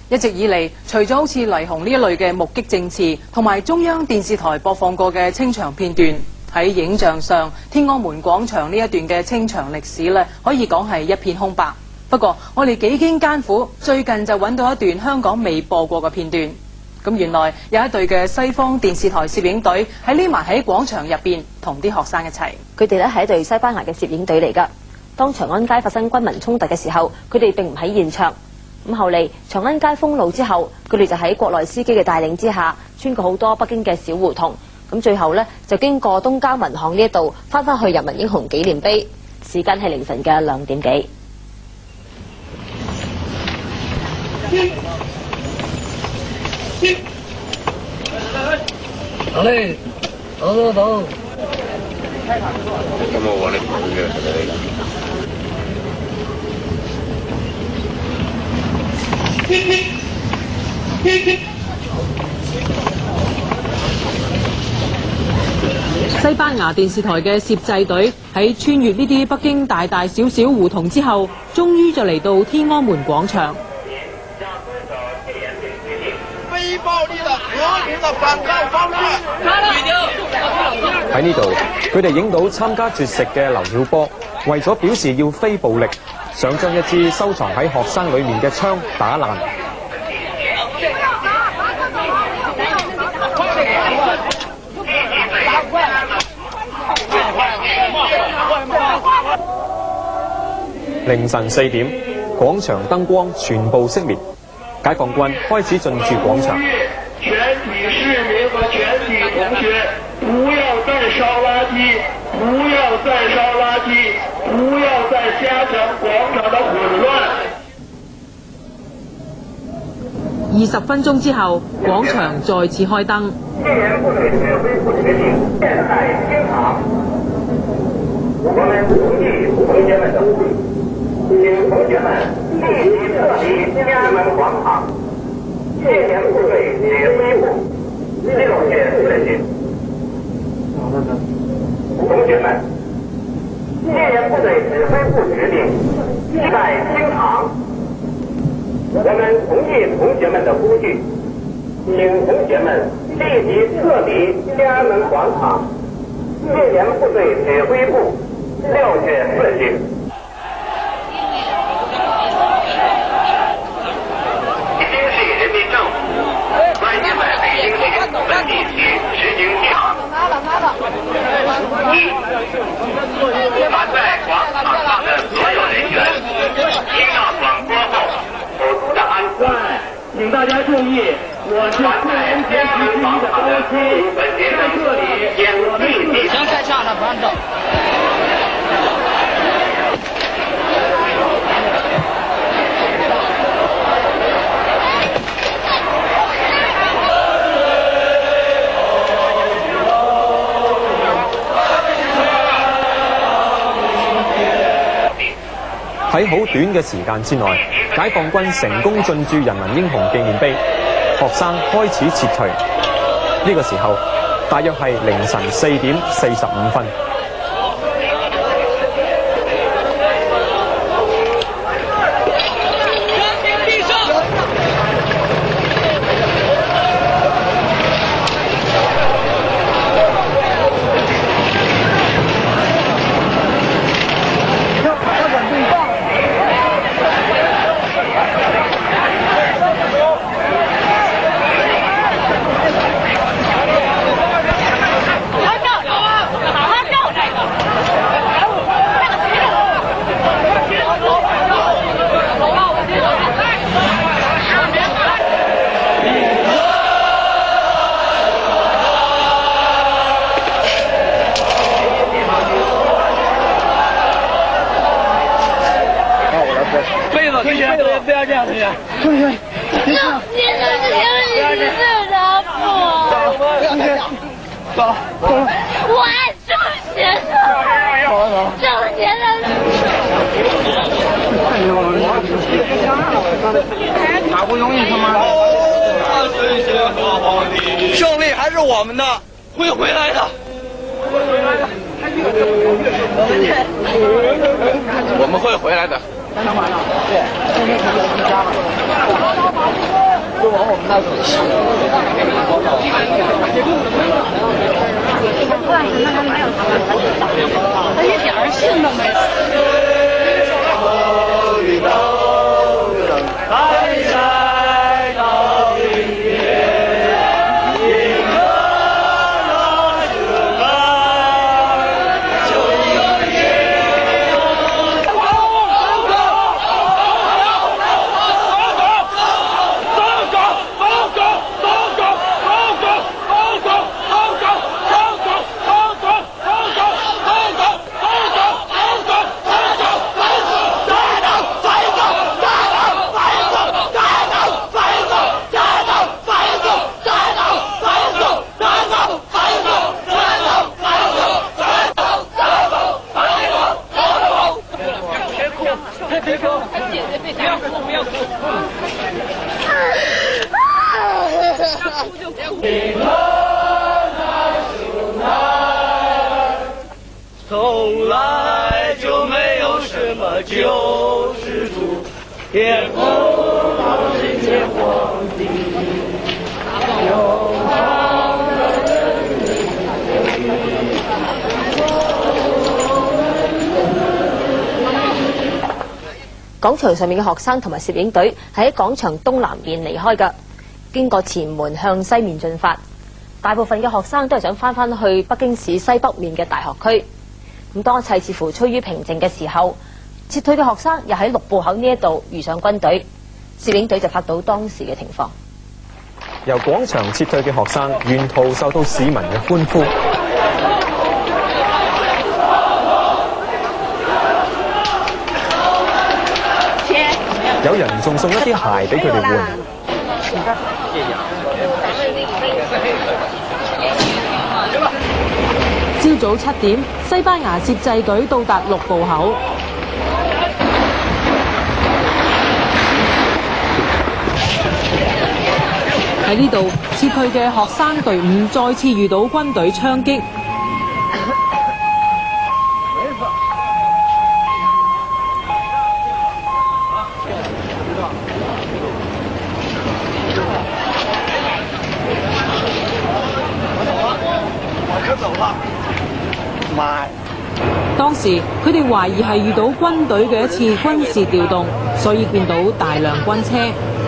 一直以嚟，除咗好似黎雄呢一類嘅目擊證詞，同埋中央電視台播放過嘅清場片段，喺影像上，天安門廣場呢一段嘅清場歷史咧，可以講係一片空白。不過，我哋幾經艱苦，最近就揾到一段香港未播過嘅片段。咁原來有一隊嘅西方電視台攝影隊喺匿埋喺廣場入邊，同啲學生一齊。 佢哋咧係一隊西班牙嘅攝影隊嚟㗎。當長安街發生軍民衝突嘅時候，佢哋並唔喺現場。咁後嚟長安街封路之後，佢哋就喺國內司機嘅帶領之下，穿過好多北京嘅小胡同。咁最後呢，就經過東交民巷呢一度，翻返去人民英雄紀念碑。時間係凌晨嘅2點幾。 好嘞，走。咁我往你跑嘅。 西班牙電視台嘅攝製隊喺穿越呢啲北京大大小小胡同之後，終於就嚟到天安門廣場。 非暴力的和平的反抗方式。 喺呢度，佢哋影到參加絕食嘅劉曉波，為咗表示要非暴力，想將一支收藏喺學生裏面嘅槍打爛。凌晨4點，廣場燈光全部熄滅，解放軍開始進駐廣場。 全體市民和全體同學，不要再燒垃圾，不要再燒垃圾，不要再加強廣場的混亂。 20分鐘之後，廣場再次開燈。 戒嚴部隊指揮部決定現在清場，我們同意同學們的呼籲，請同學們立即撤離天安門廣場。戒嚴部隊指揮部6月4日。同學們，戒嚴部隊指揮部決定現在清場，我們同意同學們的呼籲，請同學們立即撤離天安門廣場。戒嚴部隊指揮部6月4日。北京市人民政府关于在北京市本地区实行清场。凡在广场上的所有人员，听到广播后守住的安全。请大家注意，我是个人监视区的高期，在这里我立即行，太差了，不让走。 喺好短嘅時間之內，解放軍成功進駐人民英雄紀念碑，學生開始撤退。呢個時候，大約係凌晨4點45分。 不要这样，同学。同学，别这样。不要这样。走了。 我爱中学生。中学生。 好不容易他妈。胜利还是我们的，会回来的。 我们会回来的。 对，今天可以回家了。 往我们那走去。 他一点儿信都没有。 从来就没有什么救世主，天空老是天荒地永恒的廣場上面嘅學生同埋攝影隊係喺廣場東南面離開㗎，經過前門向西面進發。大部分嘅學生都係想翻去北京市西北面嘅大學區。咁當一切似乎趨於平靜嘅時候，撤退嘅學生又喺6步口呢一度遇上軍隊，攝影隊就拍到當時嘅情況。 由廣場撤退嘅學生沿途受到市民嘅歡呼。有人仲送一啲鞋俾佢哋換。 朝早7點，西班牙攝製隊到達6步口。喺呢度，撤退嘅學生隊伍再次遇到軍隊槍擊。當時佢哋懷疑係遇到軍隊嘅一次軍事調動，所以見到大量軍車。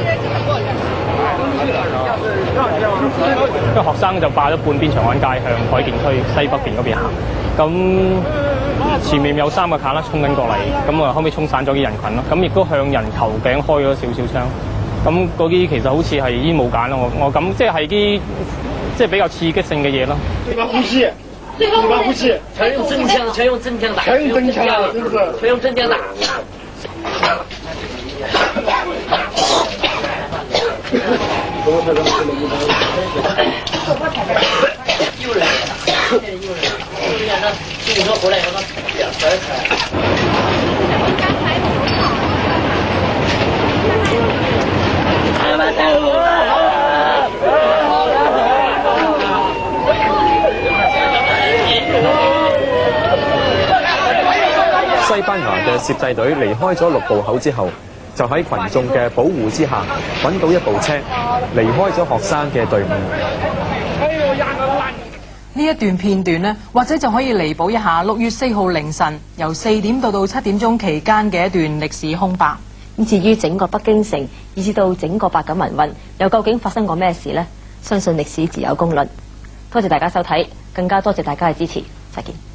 因為學生就霸咗半邊長安街向海淀區西北邊嗰邊行，咁前面有3個卡啦衝緊過嚟，咁啊後尾衝散咗啲人群咯，咁亦都向人頭頸開咗少少槍，咁嗰啲其實好似係煙霧彈咯，我咁即係啲即係比較刺激性嘅嘢咯。 對吧？呼吸。對吧？呼吸。全用真槍，全用真槍打。全用真槍，真是。全用真槍打。又來了，又來了。你說回來什麼？ 西班牙嘅攝製隊離開咗6步口之後，就喺群眾嘅保護之下揾到一部車，離開咗學生嘅隊伍。 呢一段片段呢，或者就可以彌補一下6月4號凌晨由4點到7點鐘期間嘅一段歷史空白。 咁至於整個北京城，以至到整個白錦民運，又究竟發生過咩事呢？相信歷史自有公論。多謝大家收睇，更加多謝大家嘅支持，再見。